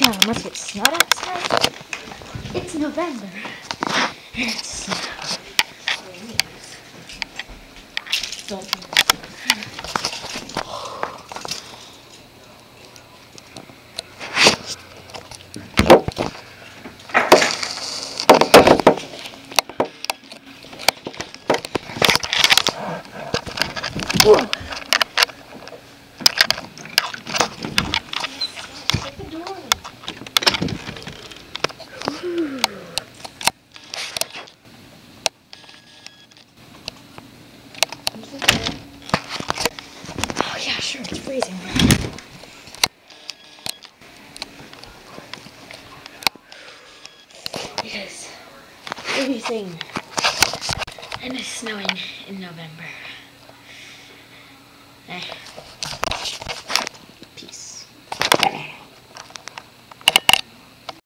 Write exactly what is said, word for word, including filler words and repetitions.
Oh, must get snowed outside. It's November. It's snow. Don't. Whoa. Oh yeah, sure, it's freezing. Because everything and it's snowing in November. Eh.